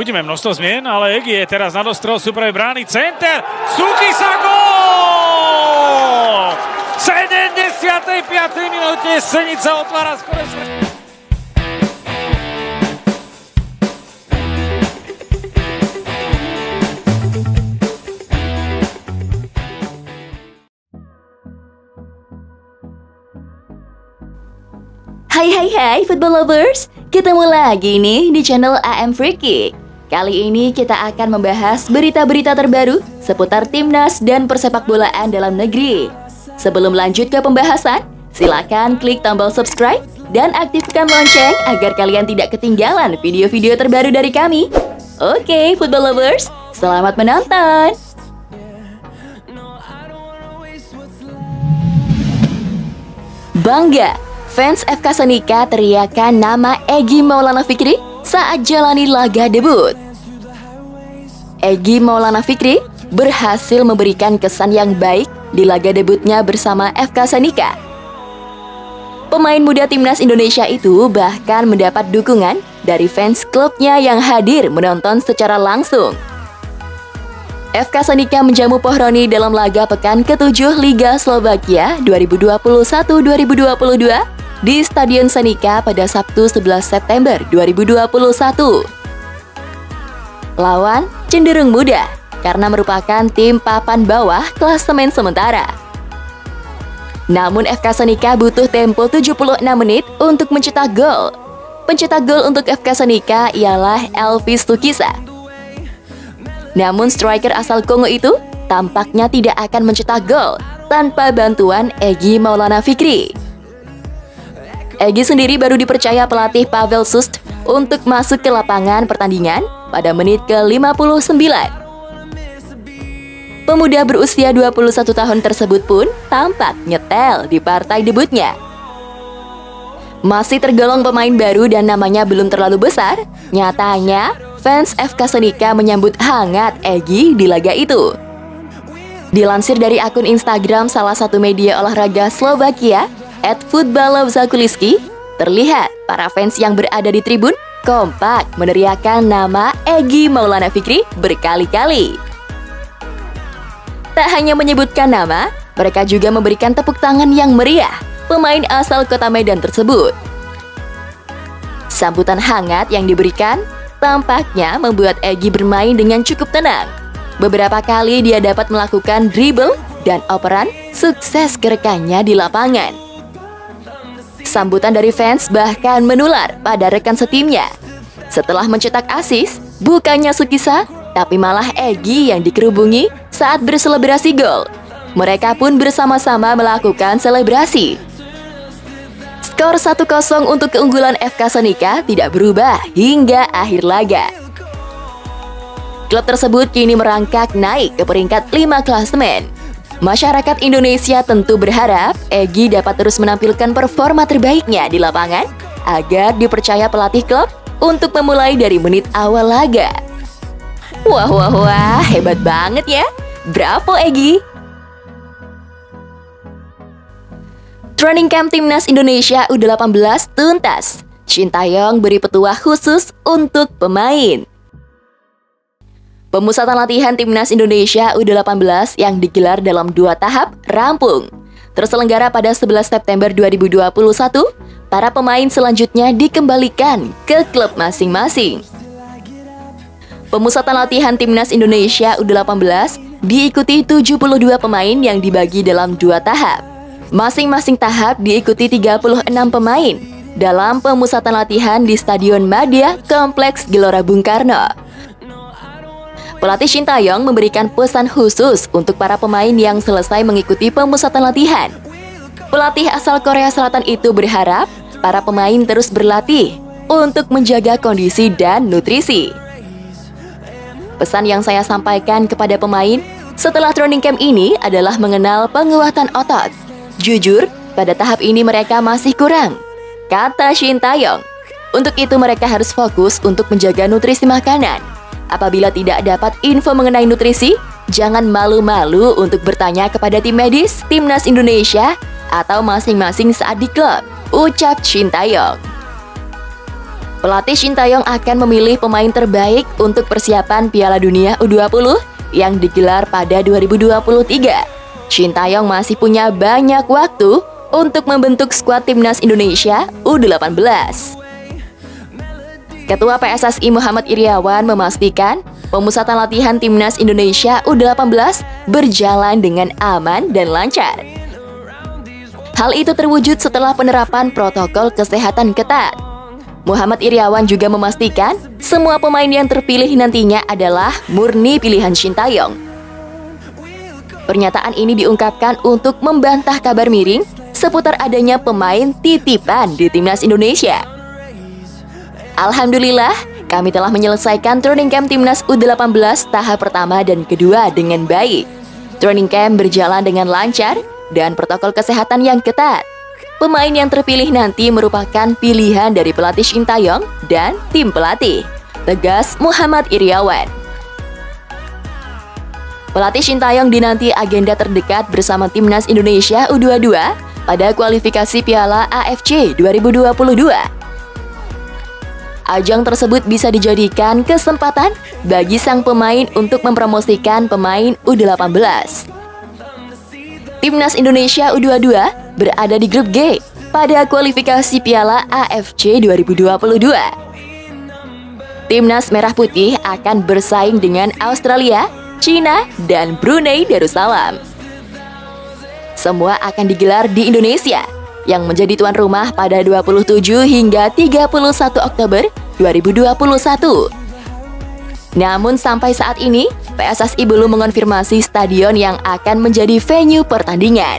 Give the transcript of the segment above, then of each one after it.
uvidíme množstvo zmien, ale Egy je teraz na dostrel super brány, center, Sukisa, gól! V 75. minúte Senica otvára skore. Hai football lovers, ketemu lagi nih di channel AM Free Kick. Kali ini kita akan membahas berita-berita terbaru seputar timnas dan persepak bolaan dalam negeri. Sebelum lanjut ke pembahasan, silakan klik tombol subscribe dan aktifkan lonceng agar kalian tidak ketinggalan video-video terbaru dari kami. Oke, football lovers, selamat menonton! Bangga! Fans FK Senika teriakan nama Egy Maulana Fikri saat jalani laga debut. Egy Maulana Fikri berhasil memberikan kesan yang baik di laga debutnya bersama FK Senika. Pemain muda timnas Indonesia itu bahkan mendapat dukungan dari fans klubnya yang hadir menonton secara langsung. FK Senika menjamu Pohroni dalam laga pekan ke-7 Liga Slovakia 2021-2022 di Stadion Senika pada Sabtu 11 September 2021. Lawan cenderung mudah karena merupakan tim papan bawah klasemen sementara. Namun FK Senika butuh tempo 76 menit untuk mencetak gol. Pencetak gol untuk FK Senika ialah Elvis Sukisa. Namun striker asal Kongo itu tampaknya tidak akan mencetak gol tanpa bantuan Egy Maulana Fikri. Egy sendiri baru dipercaya pelatih Pavel Sust untuk masuk ke lapangan pertandingan pada menit ke-59. Pemuda berusia 21 tahun tersebut pun tampak nyetel di partai debutnya. Masih tergolong pemain baru dan namanya belum terlalu besar, nyatanya fans FK Senika menyambut hangat Egy di laga itu. Dilansir dari akun Instagram salah satu media olahraga Slovakia, @futbalovzakuliski, terlihat para fans yang berada di tribun kompak meneriakkan nama Egy Maulana Fikri berkali-kali. Tak hanya menyebutkan nama, mereka juga memberikan tepuk tangan yang meriah pemain asal kota Medan tersebut. Sambutan hangat yang diberikan tampaknya membuat Egy bermain dengan cukup tenang. Beberapa kali dia dapat melakukan dribble dan operan sukses ke rekannya di lapangan. Sambutan dari fans bahkan menular pada rekan setimnya. Setelah mencetak assist, bukannya Sukisa, tapi malah Egy yang dikerubungi saat berselebrasi gol. Mereka pun bersama-sama melakukan selebrasi. Skor 1-0 untuk keunggulan FK Senika tidak berubah hingga akhir laga. Klub tersebut kini merangkak naik ke peringkat 5 klasemen. Masyarakat Indonesia tentu berharap Egy dapat terus menampilkan performa terbaiknya di lapangan agar dipercaya pelatih klub untuk memulai dari menit awal laga. Wah, hebat banget ya. Bravo Egy. Training camp timnas Indonesia U18 tuntas. Shin Tae-yong beri petuah khusus untuk pemain. Pemusatan latihan timnas Indonesia U18 yang digelar dalam 2 tahap rampung. Terselenggara pada 11 September 2021, para pemain selanjutnya dikembalikan ke klub masing-masing. Pemusatan latihan timnas Indonesia U18 diikuti 72 pemain yang dibagi dalam 2 tahap. Masing-masing tahap diikuti 36 pemain dalam pemusatan latihan di Stadion Madia Kompleks Gelora Bung Karno. Pelatih Shin Tae-yong memberikan pesan khusus untuk para pemain yang selesai mengikuti pemusatan latihan. Pelatih asal Korea Selatan itu berharap para pemain terus berlatih untuk menjaga kondisi dan nutrisi. Pesan yang saya sampaikan kepada pemain setelah training camp ini adalah mengenal penguatan otot. Jujur, pada tahap ini mereka masih kurang, kata Shin Tae-yong. Untuk itu mereka harus fokus untuk menjaga nutrisi makanan. Apabila tidak dapat info mengenai nutrisi, jangan malu-malu untuk bertanya kepada tim medis timnas Indonesia atau masing-masing saat di klub, ucap Shin Tae-yong. Pelatih Shin Tae-yong akan memilih pemain terbaik untuk persiapan Piala Dunia U20 yang digelar pada 2023. Shin Tae-yong masih punya banyak waktu untuk membentuk skuad timnas Indonesia U18. Ketua PSSI Muhammad Iryawan memastikan pemusatan latihan timnas Indonesia U18 berjalan dengan aman dan lancar. Hal itu terwujud setelah penerapan protokol kesehatan ketat. Muhammad Iryawan juga memastikan semua pemain yang terpilih nantinya adalah murni pilihan Shin Tae-yong. Pernyataan ini diungkapkan untuk membantah kabar miring seputar adanya pemain titipan di timnas Indonesia. Alhamdulillah, kami telah menyelesaikan training camp timnas U18 tahap pertama dan kedua dengan baik. Training camp berjalan dengan lancar dan protokol kesehatan yang ketat. Pemain yang terpilih nanti merupakan pilihan dari pelatih Shin Tae-yong dan tim pelatih, tegas Muhammad Iryawan. Pelatih Shin Tae-yong dinanti agenda terdekat bersama timnas Indonesia U22 pada kualifikasi Piala AFC 2022. Ajang tersebut bisa dijadikan kesempatan bagi sang pemain untuk mempromosikan pemain U18. Timnas Indonesia U22 berada di grup G pada kualifikasi Piala AFC 2022. Timnas Merah Putih akan bersaing dengan Australia, China, dan Brunei Darussalam. Semua akan digelar di Indonesia, yang menjadi tuan rumah pada 27 hingga 31 Oktober 2021. Namun sampai saat ini, PSSI belum mengonfirmasi stadion yang akan menjadi venue pertandingan.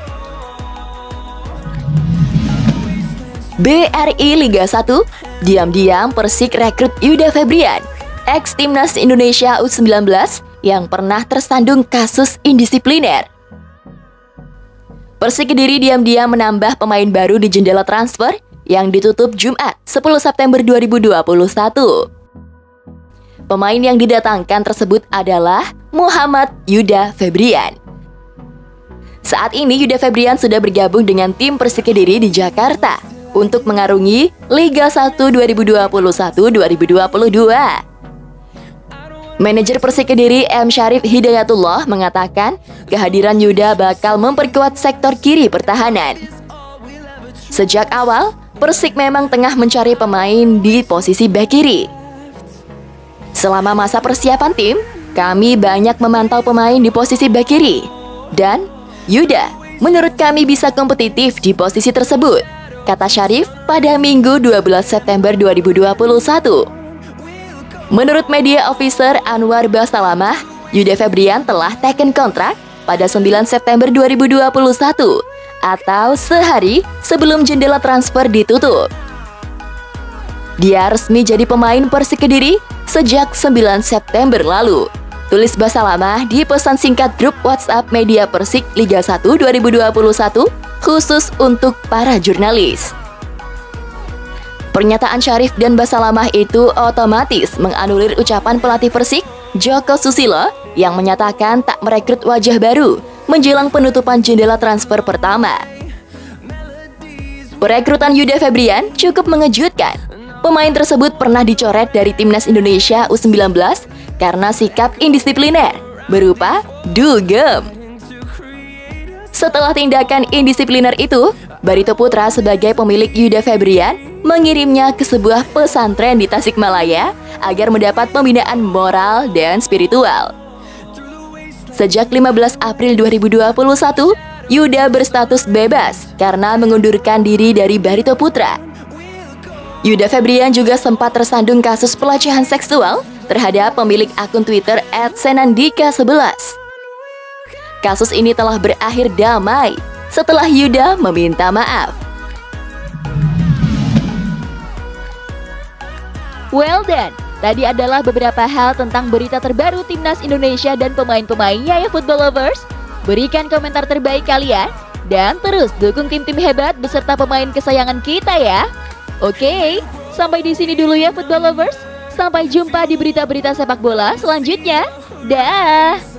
BRI Liga 1, diam-diam Persik rekrut Yuda Febrian, ex-timnas Indonesia U19 yang pernah tersandung kasus indisipliner. Persik Kediri diam-diam menambah pemain baru di jendela transfer yang ditutup Jumat 10 September 2021. Pemain yang didatangkan tersebut adalah Muhammad Yuda Febrian. Saat ini Yuda Febrian sudah bergabung dengan tim Persik Kediri di Jakarta untuk mengarungi Liga 1 2021-2022. Manajer Persik Kediri M. Syarif Hidayatullah mengatakan kehadiran Yuda bakal memperkuat sektor kiri pertahanan. Sejak awal, Persik memang tengah mencari pemain di posisi bek kiri. Selama masa persiapan tim, kami banyak memantau pemain di posisi bek kiri. Dan Yuda menurut kami bisa kompetitif di posisi tersebut, kata Syarif pada Minggu 12 September 2021. Menurut media officer Anwar Basalamah, Yuda Febrian telah taken kontrak pada 9 September 2021 atau sehari sebelum jendela transfer ditutup. Dia resmi jadi pemain Persik Kediri sejak 9 September lalu, tulis Basalamah di pesan singkat grup WhatsApp media Persik Liga 1 2021 khusus untuk para jurnalis. Pernyataan Syarif dan Basalamah itu otomatis menganulir ucapan pelatih Persik, Joko Susilo, yang menyatakan tak merekrut wajah baru menjelang penutupan jendela transfer pertama. Perekrutan Yuda Febrian cukup mengejutkan. Pemain tersebut pernah dicoret dari timnas Indonesia U19 karena sikap indisipliner berupa dugem. Setelah tindakan indisipliner itu, Barito Putra sebagai pemilik Yuda Febrian mengirimnya ke sebuah pesantren di Tasikmalaya agar mendapat pembinaan moral dan spiritual. Sejak 15 April 2021, Yuda berstatus bebas karena mengundurkan diri dari Barito Putra. Yuda Febrian juga sempat tersandung kasus pelecehan seksual terhadap pemilik akun Twitter @senandika11. Kasus ini telah berakhir damai setelah Yuda meminta maaf. Well done, tadi adalah beberapa hal tentang berita terbaru timnas Indonesia dan pemain-pemainnya ya football lovers. Berikan komentar terbaik kalian dan terus dukung tim-tim hebat beserta pemain kesayangan kita ya. Oke, sampai di sini dulu ya football lovers. Sampai jumpa di berita-berita sepak bola selanjutnya. Dah.